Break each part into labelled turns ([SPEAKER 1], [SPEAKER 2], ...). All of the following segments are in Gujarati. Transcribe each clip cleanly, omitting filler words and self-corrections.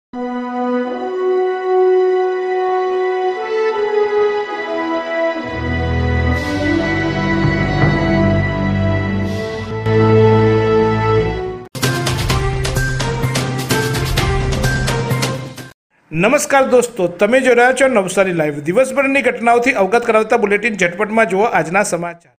[SPEAKER 1] नमस्कार दोस्तों, તમે જોઈ રહ્યા છો નવસારી લાઈવ। દિવસભરની ઘટનાઓથી અવગત કરાવતા બુલેટિન ઝટપટમાં જુઓ આજના સમાચાર।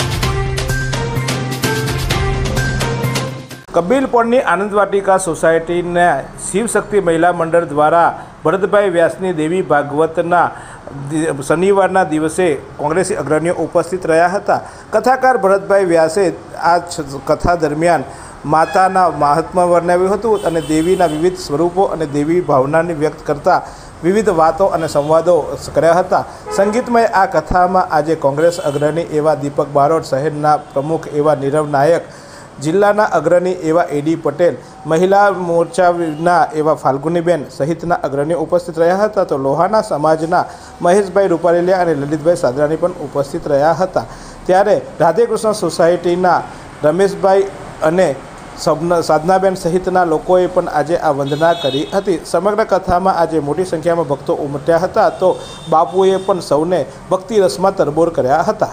[SPEAKER 1] કબીલપોળની આનંદ વાટિકા સોસાયટીના શિવશક્તિ મહિલા મંડળ દ્વારા ભરતભાઈ વ્યાસની દેવી ભાગવતના શનિવારના દિવસે કોંગ્રેસી અગ્રણીઓ ઉપસ્થિત રહ્યા હતા। કથાકાર ભરતભાઈ વ્યાસે આ કથા દરમિયાન માતાના મહાત્મા વર્ણવ્યું હતું અને દેવીના વિવિધ સ્વરૂપો અને દેવી ભાવનાને વ્યક્ત કરતા વિવિધ વાતો અને સંવાદો કર્યા હતા। સંગીતમય આ કથામાં આજે કોંગ્રેસ અગ્રણી એવા દીપક બારોટ, શહેરના પ્રમુખ એવા નીરવ નાયક, જિલ્લાના અગ્રણી એવા એડી પટેલ, મહિલા મોરચાના એવા ફાલ્ગુનીબેન સહિતના અગ્રણીઓ ઉપસ્થિત રહ્યા હતા। તો લોહાણા સમાજના મહેશભાઈ રૂપારેલિયા અને લલિતભાઈ સાદરાણી પણ ઉપસ્થિત રહ્યા હતા। ત્યારે રાધેકૃષ્ણ સોસાયટીના રમેશભાઈ અને સાધનાબેન સહિતના લોકોએ પણ આજે આ વંદના કરી હતી। સમગ્ર કથામાં આજે મોટી સંખ્યામાં ભક્તો ઉમટ્યા હતા। તો બાપુએ પણ સૌને ભક્તિ રસમાં તરબોળ કર્યા હતા।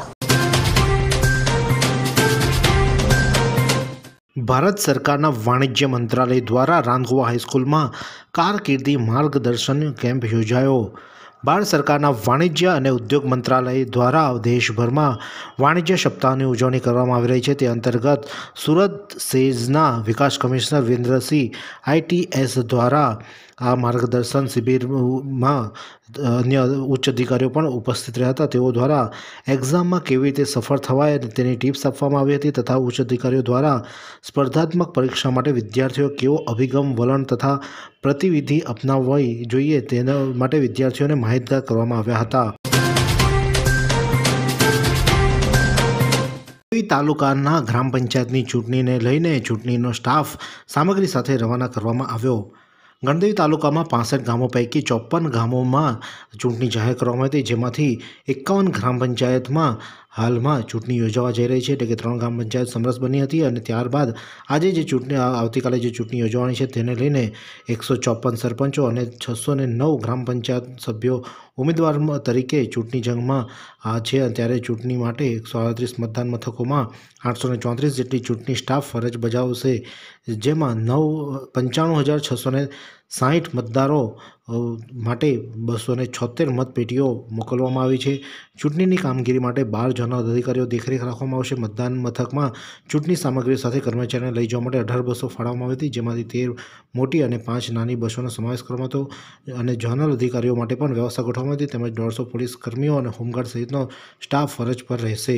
[SPEAKER 2] ભારત સરકારના વાણિજ્ય મંત્રાલય દ્વારા રાંધગોવા હાઈસ્કૂલમાં કારકિર્દી માર્ગદર્શન કેમ્પ યોજાયો। ભારત સરકારના વાણિજ્ય અને ઉદ્યોગ મંત્રાલય દ્વારા દેશભરમાં વાણિજ્ય સપ્તાહની ઉજવણી કરવામાં આવી રહી છે। તે અંતર્ગત સુરત સેઝના વિકાસ કમિશનર વિરેન્દ્રસિંહ ITS દ્વારા આ માર્ગદર્શન શિબિરમાં અન્ય ઉચ્ચ અધિકારીઓ પણ ઉપસ્થિત રહ્યા હતા। તેઓ દ્વારા એક્ઝામમાં કેવી રીતે સફળ થવાય તેની ટિપ્સ આપવામાં આવી હતી તથા ઉચ્ચ અધિકારીઓ દ્વારા સ્પર્ધાત્મક પરીક્ષા માટે વિદ્યાર્થીઓ કેવો અભિગમ, વલણ તથા પ્રતિવિધિ અપનાવવી જોઈએ તેના માટે વિદ્યાર્થીઓને માહિતગાર કરવામાં આવ્યા હતા। તાલુકાના ગ્રામ પંચાયતની ચૂંટણીને લઈને ચૂંટણીનો સ્ટાફ સામગ્રી સાથે રવાના કરવામાં આવ્યો। ગણદેવી તાલુકામાં 65 ગામો પૈકી 54 ગામોમાં ચૂંટણી જાહેર કરવામાં આવી હતી, જેમાંથી 51 ગ્રામ પંચાયતમાં હાલમાં ચૂંટણી યોજવા જઈ રહી છે, એટલે કે 3 ગ્રામ પંચાયત સમરસ બની હતી અને ત્યારબાદ આજે જે ચૂંટણી આવતીકાલે જે ચૂંટણી યોજવાની છે તેને લઈને 154 સરપંચો અને 609 ગ્રામ પંચાયત સભ્યો ઉમેદવાર તરીકે ચૂંટણી જંગમાં છે। ત્યારે ચૂંટણી માટે 138 મતદાન મથકોમાં 834 જેટલી ચૂંટણી સ્ટાફ ફરજ બજાવશે, જેમાં 95,660 મતદારો માટે 276 મતપેટીઓ મોકલવામાં આવી છે। ચૂંટણીની કામગીરી માટે 12 ઝોનલ અધિકારીઓ દેખરેખ રાખવામાં આવશે। મતદાન મથકમાં ચૂંટણી સામગ્રી સાથે કર્મચારીઓને લઈ જવા માટે 18 બસો ફાળવવામાં આવી હતી, જેમાંથી 13 મોટી અને 5 નાની બસોનો સમાવેશ કરવામાં હતો અને ઝોનલ અધિકારીઓ માટે પણ વ્યવસ્થા ગોઠવવામાં હતી, તેમજ 150 પોલીસ કર્મીઓ અને હોમગાર્ડ સહિતનો સ્ટાફ ફરજ પર રહેશે।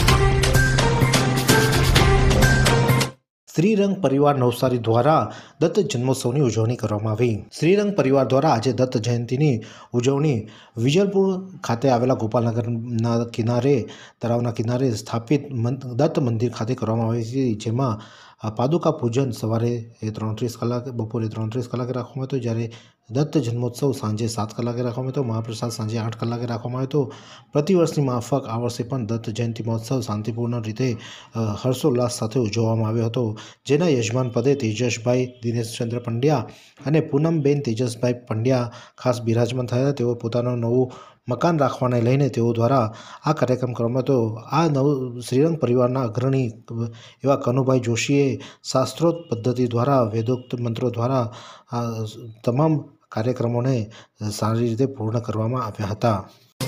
[SPEAKER 2] શ્રીરંગ પરિવાર નવસારી દ્વારા દત્ત જન્મોત્સવની ઉજવણી કરવામાં આવી। શ્રીરંગ પરિવાર દ્વારા આજે દત્ત જયંતિની ઉજવણી વિજલપુર ખાતે આવેલા ગોપાલનગરના કિનારે તળાવના કિનારે સ્થાપિત દત્ત મંદિર ખાતે કરવામાં આવી હતી, જેમાં પાદુકા પૂજન સવારે 3:30 કલાકે, બપોરે 3:30 કલાકે રાખવામાં આવ્યો, જ્યારે દત્ત જન્મોત્સવ સાંજે 7 કલાકે રાખવામાં આવ્યો। મહાપ્રસાદ સાંજે 8 કલાકે રાખવામાં આવ્યો। પ્રતિવર્ષની માફક આ વર્ષે પણ દત્ત જયંતિ મહોત્સવ શાંતિપૂર્ણ રીતે હર્ષોલ્લાસ સાથે ઉજવવામાં આવ્યો હતો, જેના યજમાન પદે તેજસભાઈ દિનેશચંદ્ર પંડ્યા અને પૂનમબેન તેજસભાઈ પંડ્યા ખાસ બિરાજમાન થયા હતા। તેઓ પોતાનું નવું મકાન રાખવાને લઈને તેઓ દ્વારા આ કાર્યક્રમ કરવામાં હતો। આ શ્રીરંગ પરિવારના અગ્રણી એવા કનુભાઈ જોશીએ શાસ્ત્રોક્ત પદ્ધતિ દ્વારા વેદોક્ત મંત્રો દ્વારા આ તમામ કાર્યક્રમોને સારી રીતે પૂર્ણ કરવામાં આવ્યા હતા।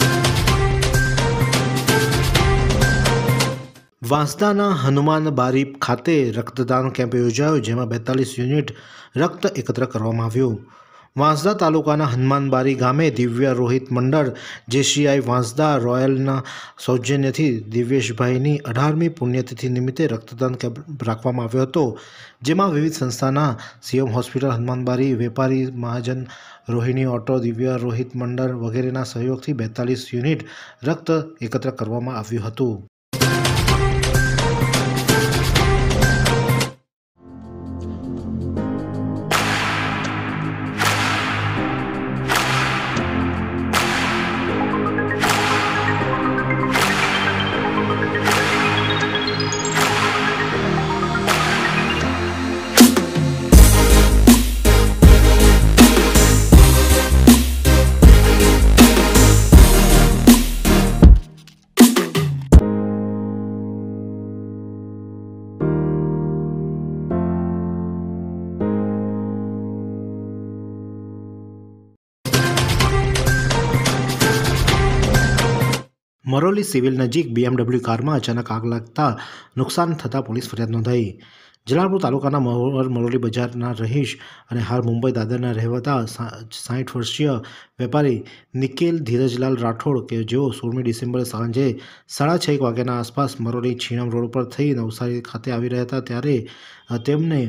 [SPEAKER 2] વાંસદાના હનુમાન બારી ખાતે રક્તદાન કેમ્પ યોજાયો, જેમાં 42 યુનિટ રક્ત એકત્ર કરવામાં આવ્યું। વાંસદા તાલુકાના હનુમાનબારી ગામે દિવ્ય રોહિત મંડળ JCI વાંસદા રોયલના સૌજન્યથી દિવ્યેશભાઈની 18મી પુણ્યતિથિ નિમિત્તે રક્તદાન કેમ્પ રાખવામાં આવ્યો હતો, જેમાં વિવિધ સંસ્થાના CM હોસ્પિટલ, હનુમાનબારી, વેપારી મહાજન, રોહિણી ઓટો, દિવ્ય રોહિત મંડળ વગેરેના સહયોગથી 42 યુનિટ રક્ત એકત્ર કરવામાં આવ્યું હતું। મરોલી સિવિલ નજીક BMW કારમાં અચાનક આગ લાગતા નુકસાન થતાં પોલીસ ફરિયાદ નોંધાઈ. જલાલપુર તાલુકાના મરોલી બજારના રહીશ અને હાલ મુંબઈ દાદરના રહેવાતા 60 વર્ષીય વેપારી નિખિલ ધીરજલાલ રાઠોડ કે જેઓ 16મી ડિસેમ્બરે સાંજે 6:30 વાગ્યાના આસપાસ મરોલી છીણમ રોડ પર થઈ નવસારી ખાતે આવી રહ્યા હતા ત્યારે તેમને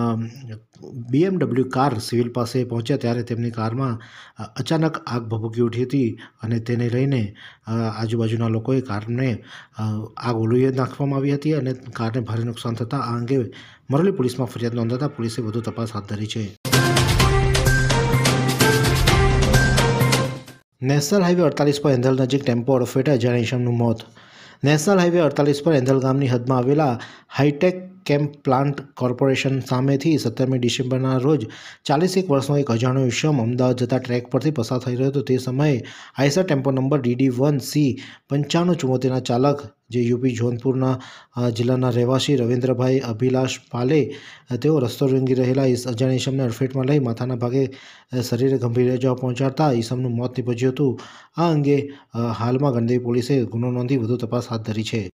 [SPEAKER 2] BMW કાર સિવિલ પાસે પહોંચ્યા ત્યારે તેમની કારમાં અચાનક આગ ભભૂકી ઉઠી હતી અને તેને લઈને આજુબાજુના લોકોએ કારને આગ ઓલવી નાખવામાં આવી હતી અને કારને ભારે નુકસાન થતાં આ અંગે મરોલી પોલીસમાં ફરિયાદ નોંધાતા પોલીસે વધુ તપાસ હાથ ધરી છે. નેશનલ હાઈવે 48 પર એંધલ નજીક ટેમ્પો અડફેટે અજાણ્યા ઈસમનું મોત. નેશનલ હાઈવે 48 પર એંધલ ગામની હદમાં આવેલા હાઈટેક કેમ્પ પ્લાન્ટ કોર્પોરેશન સામેથી 17મી ડિસેમ્બરના રોજ 41 વર્ષનો એક અજાણ્યો ઈસમ અમદાવાદ જતા ટ્રેક પરથી પસાર થઈ રહ્યો હતો. તે સમયે આઈસર ટેમ્પો નંબર DD1C 9574ના ચાલક જે યુપી જોનપુરના જિલ્લાના રહેવાસી રવિન્દ્રભાઈ અભિલાષ પાલે તેઓ રસ્તો રેંગી રહેલા અજાણ્યા ઈસમને અડફેટમાં લઈ માથાના ભાગે શરીરે ગંભીર ઇજાઓ પહોંચાડતા ઈસમનું મોત નીપજ્યું હતું. આ અંગે હાલમાં ગણદેવી પોલીસે ગુનો નોંધી વધુ તપાસ હાથ ધરી છે.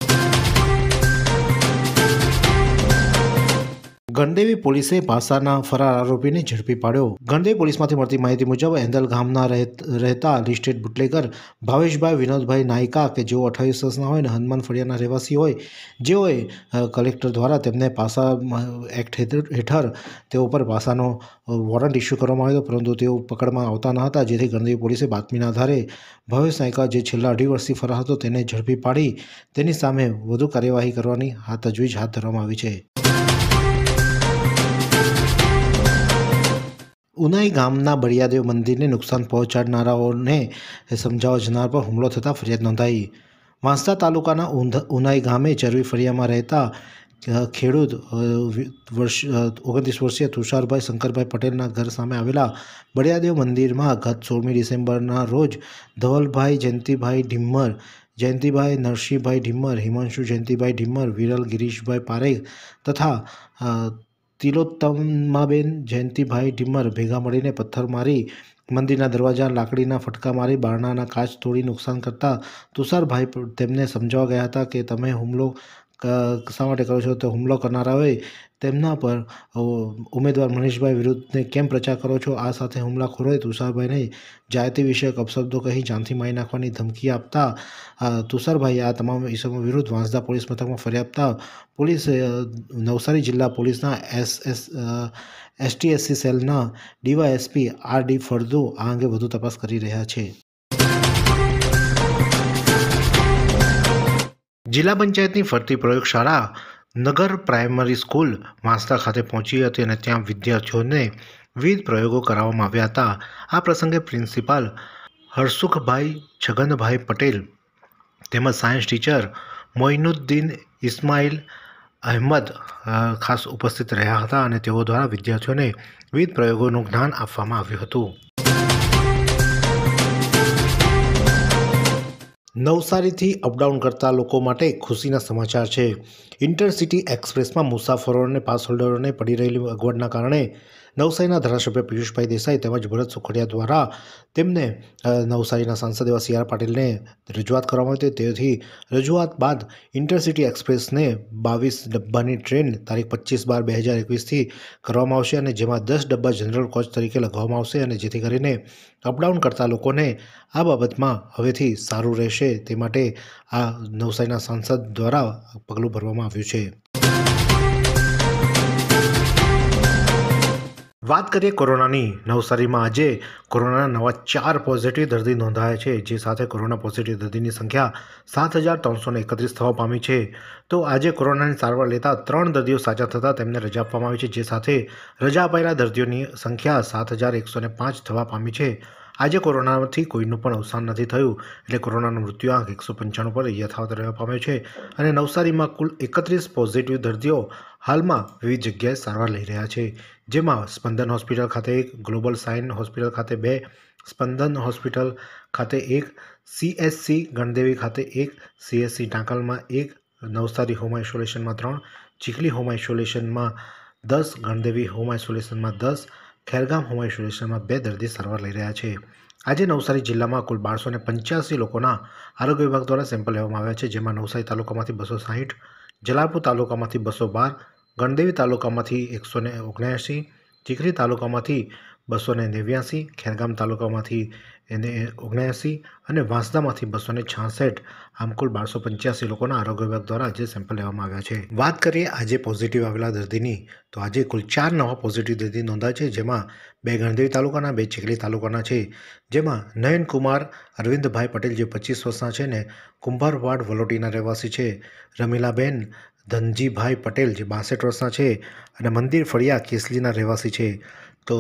[SPEAKER 2] ગણદેવી પોલીસે ભાષાના ફરાર આરોપીને ઝડપી પાડ્યો. ગણદેવી પોલીસમાંથી મળતી માહિતી મુજબ એંધલ ગામના રહેતા લિસ્ટેડ બુટલેગર ભાવેશભાઈ વિનોદભાઈ નાયકા કે જેઓ 28 વર્ષના હોય અને હનુમાન ફળિયાના રહેવાસી હોય જેઓએ કલેક્ટર દ્વારા તેમને પાસા એક્ટ હેઠળ તેઓ પર પાસાનો વોરંટ ઇસ્યુ કરવામાં આવ્યો પરંતુ તેઓ પકડમાં આવતા ન હતા જેથી ગણદેવી પોલીસે બાતમીના આધારે ભાવેશ નાયકા જે છેલ્લા 2.5 વર્ષથી ફરાર હતો તેને ઝડપી પાડી તેની સામે વધુ કાર્યવાહી કરવાની તજવીજ હાથ ધરવામાં આવી છે. ઉનાઈ ગામના બળિયાદેવ મંદિરને નુકસાન પહોંચાડનારાઓને સમજાવવા જનાર પર હુમલો થતાં ફરિયાદ નોંધાઈ. વાંસદા તાલુકાના ઉનાઈ ગામે ચરવી ફળિયામાં રહેતા ખેડૂત 29 વર્ષીય તુષારભાઈ શંકરભાઈ પટેલના ઘર સામે આવેલા બળિયાદેવ મંદિરમાં ગત 16મી ડિસેમ્બરના રોજ ધવલભાઈ જયંતિભાઈ ઢિમ્મર, જયંતિભાઈ નરસિંહભાઈ ઢિમ્મર, હિમાંશુ જયંતિભાઈ ઢિમ્મર, વિરલ ગિરીશભાઈ પારેખ તથા તિલોત્તમાબેન જયંતિભાઈ ઢિમ્મર ભેગા મળીને પથ્થર મારી મંદિરના દરવાજા લાકડીના ફટકા મારી બારણાના કાચ તોડી નુકસાન કરતા તુષારભાઈ તેમને સમજાવવા ગયા હતા કે તમે હુમલો શા માટે કરો છો. તો હુમલો કરનારાઓએ તેમના પર ઉમેદવાર મનીષભાઈ વિરુદ્ધને કેમ પ્રચાર કરો છો આ સાથે હુમલાખોરોએ તુષારભાઈને જાતિ વિષયક અપશબ્દો કહી જાનથી મારી નાખવાની ધમકી આપતા તુષારભાઈએ આ તમામ ઇસમો વિરુદ્ધ વાંસદા પોલીસ મથકમાં ફરિયાદ આપતા પોલીસે નવસારી જિલ્લા પોલીસના STSC સેલના DYSP RD ફળદુ આ અંગે વધુ તપાસ કરી રહ્યા છે. જિલ્લા પંચાયતની ફરતી પ્રયોગશાળા નગર પ્રાઇમરી સ્કૂલ વાંસદા ખાતે પહોંચી હતી અને ત્યાં વિદ્યાર્થીઓને વિવિધ પ્રયોગો કરાવવામાં આવ્યા હતા. આ પ્રસંગે પ્રિન્સિપાલ હરસુખભાઈ છગનભાઈ પટેલ તેમજ સાયન્સ ટીચર મોઇનુદ્દીન ઇસ્માઇલ અહેમદ ખાસ ઉપસ્થિત રહ્યા હતા અને તેઓ દ્વારા વિદ્યાર્થીઓને વિવિધ પ્રયોગોનું જ્ઞાન આપવામાં આવ્યું હતું. નવસારીથી અપડાઉન કરતા લોકો માટે ખુશીના સમાચાર છે. ઇન્ટરસિટી એક્સપ્રેસમાં મુસાફરોને પાસ હોલ્ડરોને પડી રહેલી અગવડના કારણે નવસારીના ધારાસભ્ય પિયુષભાઈ દેસાઈ તેમજ ભરત સુખડિયા દ્વારા તેમને નવસારીના સાંસદ એવા CR પાટીલને રજૂઆત કરવામાં આવી હતી. તેથી રજૂઆત બાદ ઇન્ટરસિટી એક્સપ્રેસને 22 ડબ્બાની ટ્રેન તારીખ 25/12/2021થી કરવામાં આવશે અને જેમાં 10 ડબ્બા જનરલ કોચ તરીકે લગાવવામાં આવશે અને જેથી કરીને અપડાઉન કરતા લોકોને આ બાબતમાં હવેથી સારું રહેશે તે માટે આ નવસારીના સાંસદ દ્વારા પગલું ભરવામાં આવ્યું છે. વાત કરીએ કોરોનાની. નવસારીમાં આજે કોરોનાના નવા 4 પોઝિટિવ દર્દી નોંધાયા છે જે સાથે કોરોના પોઝિટિવ દર્દીની સંખ્યા 7331 થવા પામી છે. તો આજે કોરોનાની સારવાર લેતા 3 દર્દીઓ સાજા થતાં તેમને રજા આપવામાં આવી છે જે સાથે રજા અપાયેલા દર્દીઓની સંખ્યા 7105 થવા પામી છે. આજે કોરોનાથી કોઈનું પણ અવસાન નથી થયું એટલે કોરોનાનો મૃત્યુઆંક 195 પર યથાવત રહેવા પામ્યો છે અને નવસારીમાં કુલ 31 પોઝિટિવ દર્દીઓ હાલમાં વિવિધ જગ્યાએ સારવાર લઈ રહ્યા છે જેમાં સ્પંદન હોસ્પિટલ ખાતે 1, ગ્લોબલ સાઇન હોસ્પિટલ ખાતે 2, સ્પંદન હોસ્પિટલ ખાતે 1, CSC ગણદેવી ખાતે 1, CSC ટાંકલમાં 1, નવસારી હોમ આઇસોલેશનમાં 3, ચીખલી હોમ આઇસોલેશનમાં 10, ગણદેવી હોમ આઇસોલેશનમાં 10, ખેરગામ હોમ આઇસોલેશનમાં 2 દર્દી સારવાર લઈ રહ્યા છે. આજે નવસારી જિલ્લામાં કુલ 1285 લોકોના આરોગ્ય વિભાગ દ્વારા સેમ્પલ લેવામાં આવ્યા છે, જેમાં નવસારી તાલુકામાંથી 260, જલાલપુર તાલુકામાંથી 212, ગણદેવી તાલુકામાંથી 179, ચીખલી તાલુકામાંથી 289, ખેરગામ તાલુકામાંથી 79 અને વાંસદામાંથી 266. આમ કુલ 1285 લોકોના આરોગ્ય વિભાગ દ્વારા આજે સેમ્પલ લેવામાં આવ્યા છે. વાત કરીએ આજે પોઝિટિવ આવેલા દર્દીની, તો આજે કુલ 4 નવા પોઝિટિવ દર્દી નોંધાયા છે, જેમાં 2 ગણદેવી તાલુકાના, 2 ચીખલી તાલુકાના છે. જેમાં નયનકુમાર અરવિંદભાઈ પટેલ જે 25 વર્ષના છે ને કુંભારવાડ વલોટીના રહેવાસી છે, રમીલાબેન ધનજીભાઈ પટેલ જે 62 વર્ષના છે અને મંદિર ફળિયા કેસલીના રહેવાસી છે. તો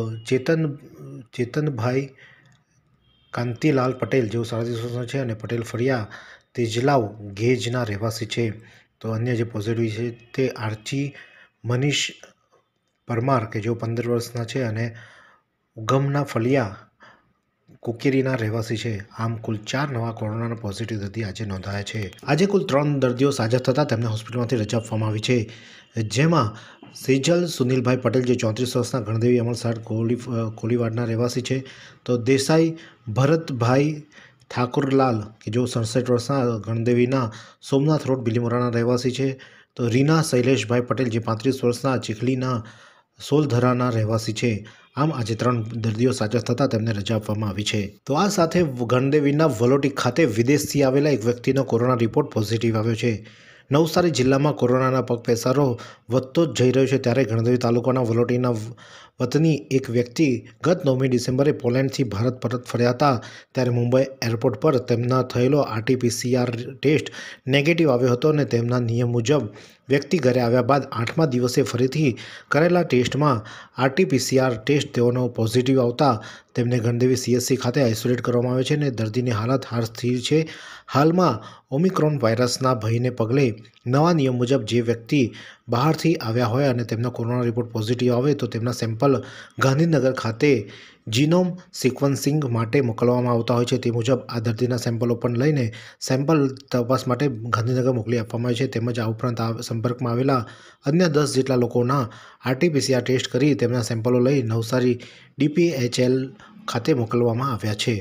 [SPEAKER 2] ચેતનભાઈ કાંતિલાલ પટેલ જેઓ 37 વર્ષના છે અને પટેલ ફળિયા તેજલાવ ગેજના રહેવાસી છે. તો અન્ય જે પોઝિટિવ છે તે આર્ચી મનીષ પરમાર કે જેઓ 15 વર્ષના છે અને ઉગમના ફળિયા કુકેરીના રહેવાસી છે. આમ કુલ 4 નવા કોરોનાના પોઝિટિવ દર્દી આજે નોંધાયા છે. આજે કુલ 3 દર્દીઓ સાજા થતાં તેમને હોસ્પિટલમાંથી રજા આપવામાં આવી છે, જેમાં સેજલ સુનિલભાઈ પટેલ જે 34 વર્ષના ગણદેવી અમલસાડ કોલીવાડના રહેવાસી છે. તો દેસાઈ ભરતભાઈ ઠાકુરલાલ કે જેઓ 67 વર્ષના ગણદેવીના સોમનાથ રોડ બિલીમોરાના રહેવાસી છે. તો રીના શૈલેષભાઈ પટેલ જે 35 વર્ષના ચીખલીના સોલધરાના રહેવાસી છે. આમ આજે 3 દર્દીઓ સાજા થતાં તેમને રજા આપવામાં આવી છે. તો આ સાથે ગણદેવીના વલોટી ખાતે વિદેશથી આવેલા એક વ્યક્તિનો કોરોના રિપોર્ટ પોઝિટિવ આવ્યો છે. નવસારી જિલ્લામાં કોરોનાના પગપેસારો વધતો જ જઈ રહ્યો છે, ત્યારે ગણદેવી તાલુકાના વલોટીના વતની એક વ્યક્તિ ગત 9મી ડિસેમ્બરે પોલેન્ડથી ભારત પરત ફર્યા હતા, ત્યારે મુંબઈ એરપોર્ટ પર તેમના થયેલો RT-PCR ટેસ્ટ નેગેટિવ આવ્યો હતો અને તેમના નિયમ મુજબ વ્યક્તિ ઘરે આવ્યા બાદ 8મા દિવસે ફરીથી કરેલા ટેસ્ટમાં RT-PCR ટેસ્ટ તેઓનો પોઝિટિવ આવતા તેમને ગણદેવી CHC ખાતે આઇસોલેટ કરવામાં આવે છે અને દર્દીની હાલત હાલ સ્થિર છે. હાલમાં ઓમિક્રોન વાયરસના ભયને પગલે નવા નિયમ મુજબ જે વ્યક્તિ બહારથી આવ્યા હોય અને તેમનો કોરોના રિપોર્ટ પોઝિટિવ આવે તો તેમના સેમ્પલ ગાંધીનગર ખાતે જીનોમ સિક્વન્સિંગ માટે મોકલવામાં આવતા હોય છે. તે મુજબ આ દર્દીના સેમ્પલો પણ લઈને સેમ્પલ તપાસ માટે ગાંધીનગર મોકલી આપવામાં આવે છે. તેમજ આ ઉપરાંત આ સંપર્કમાં આવેલા અન્ય 10 જેટલા લોકોના RT-PCR ટેસ્ટ કરી તેમના સેમ્પલો લઈ નવસારી DPHL ખાતે મોકલવામાં આવ્યા છે.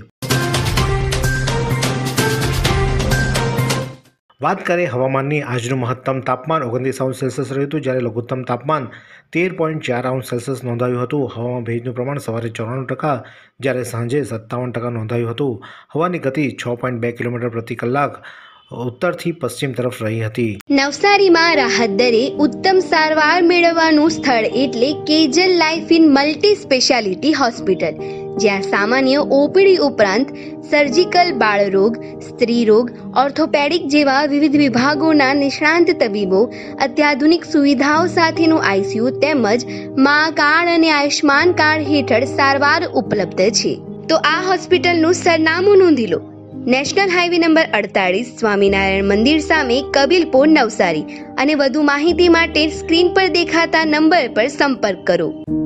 [SPEAKER 2] વાત કરીએ હવામાનની, આજનું મહત્તમ તાપમાન 29°C રહ્યું હતું, જ્યારે લઘુત્તમ તાપમાન 13.4°C નોંધાયું હતું. હવામાં ભેજનું પ્રમાણ સવારે 94%, જ્યારે સાંજે 57% નોંધાયું હતું. હવાની ગતિ 6.2 કિલોમીટર પ્રતિ કલાક ઉત્તરથી પશ્ચિમ તરફ રહી હતી.
[SPEAKER 3] નવસારીમાં રાહત દરે ઉત્તમ સારવાર મેળવવાનું સ્થળ એટલે Kejal life in multi speciality hospital, જ્યાં સામાન્ય OPD ઉપરાંત સર્જિકલ, બાળરોગ, સ્ત્રી રોગ, ઓર્થોપેડિક જેવા વિવિધ વિભાગોના નિષ્ણાંત તબીબો, અત્યાધુનિક સુવિધાઓ સાથેનું ICU તેમજ મા કાર્ડ અને આયુષ્માન કાર્ડ હેઠળ સારવાર ઉપલબ્ધ છે. તો આ હોસ્પિટલનું સરનામું નોંધી લો. નેશનલ હાઈવે નંબર 48, સ્વામિનારાયણ મંદિર સામે, કબીલપુર, નવસારી. અને વધુ માહિતી માટે સ્ક્રીન પર દેખાતા નંબર પર સંપર્ક કરો.